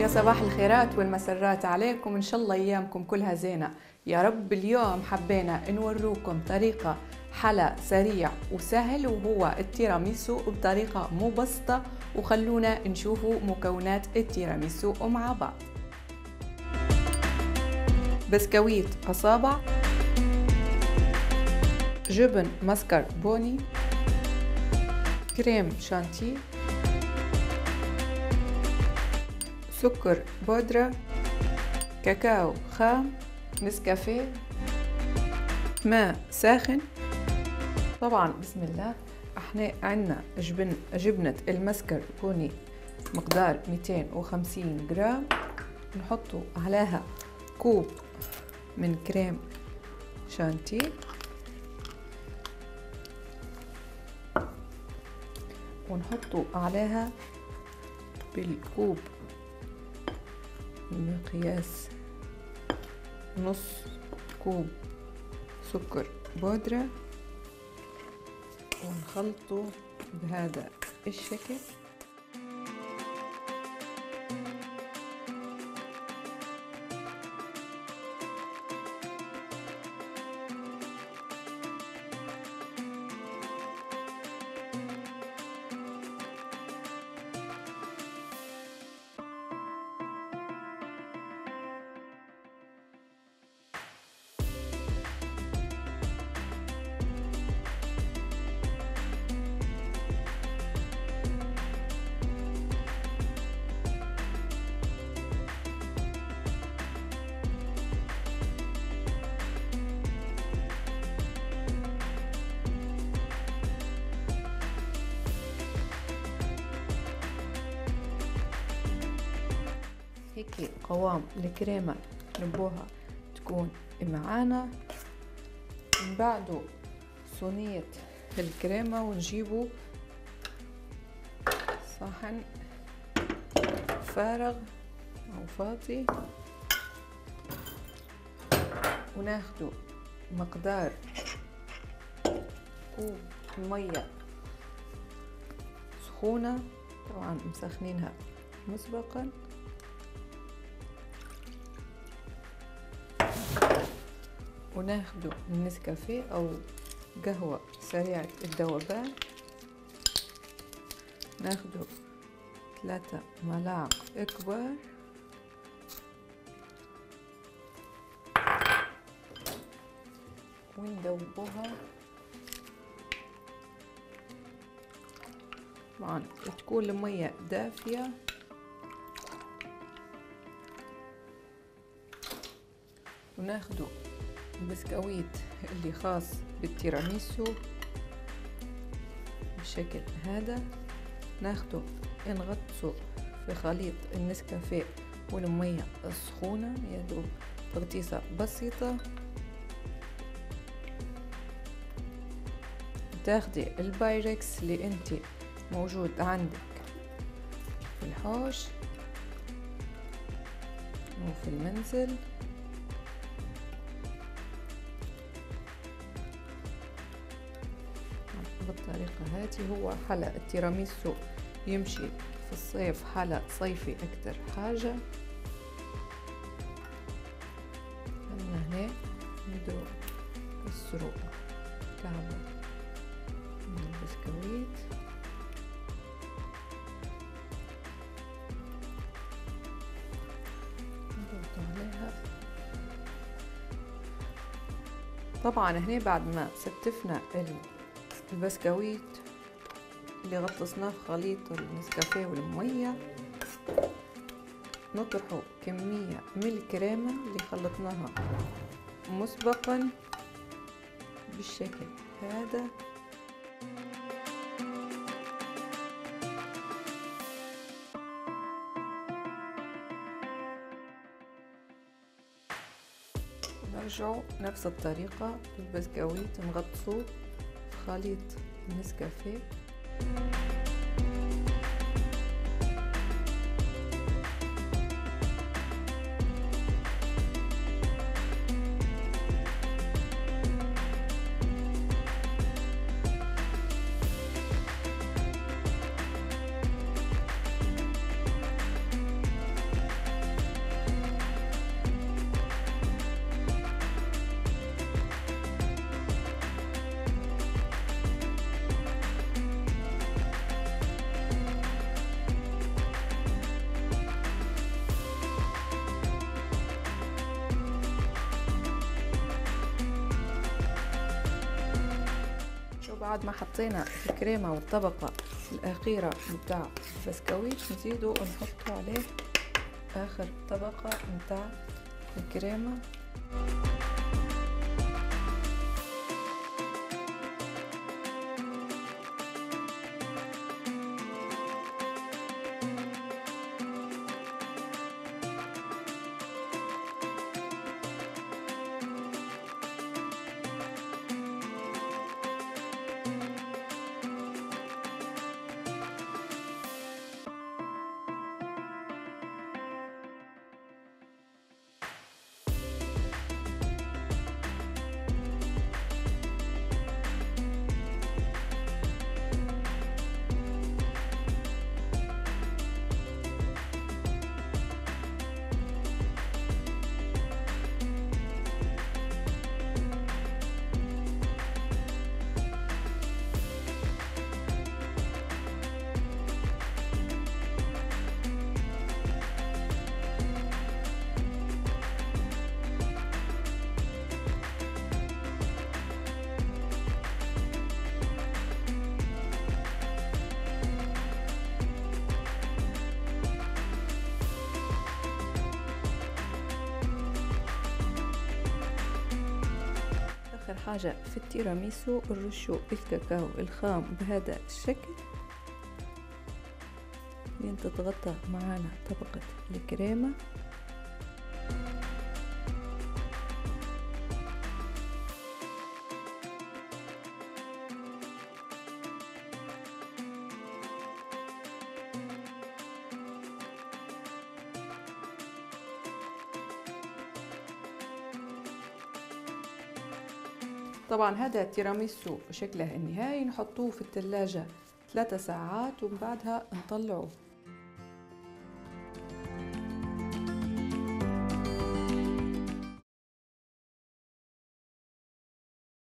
يا صباح الخيرات والمسرات عليكم، إن شاء الله أيامكم كلها زينة يا رب. اليوم حبينا نوروكم طريقة حلا سريع وسهل وهو التيراميسو بطريقة مبسطة، وخلونا نشوفوا مكونات التيراميسو مع بعض. بسكويت أصابع، جبن مسكر بوني، كريم شانتيه، سكر بودرة، كاكاو خام، نسكافيه، ماء ساخن. طبعا بسم الله. احنا عندنا جبنة المسكر بوني مقدار 250 جرام، نحطوا عليها كوب من كريم شانتيه، ونحطوا عليها بالكوب بمقياس نص كوب سكر بودرة، ونخلطه بهذا الشكل. هيك قوام الكريمة نبوها تكون معانا. من بعده صينية الكريمة، ونجيبه صحن فارغ أو فاضي، وناخده مقدار كوب مية سخونة، طبعا مسخنينها مسبقا، وناخده النسكافيه أو قهوة سريعة الذوبان، ناخده 3 ملاعق كبار، وندوبوها. طبعا تكون المية دافية، وناخده البسكويت اللي خاص بالتيراميسو بالشكل هذا، ناخده نغطسه في خليط النسكافيه والمية السخونة، يدوب تغطيسة بسيطة. تاخدي البايركس اللي انت موجود عندك في الحوش وفي المنزل، بالطريقة هذه. هو حلا التيراميسو يمشي في الصيف، حلا صيفي أكتر حاجة. هنا نديرو كسروا كعبة من البسكويت، نضغط عليها. طبعا هنا بعد ما ستفنا البسكويت اللي غطسناه في خليط النسكافيه والمية، نطرحه كمية من الكريمة اللي خلطناها مسبقا بالشكل هذا. نرجعوا نفس الطريقة البسكويت نغطسوه في خليط النسكافيه، بعد ما حطينا الكريمة والطبقة الأخيرة متاع البسكويت نزيدو ونحطو عليه آخر طبقة متاع الكريمة. آخر حاجة في التيراميسو نرشو الكاكاو الخام بهذا الشكل لين تتغطى معانا طبقة الكريمة. طبعا هذا التيراميسو شكله النهائي نحطوه في الثلاجة 3 ساعات ومن بعدها نطلعوه.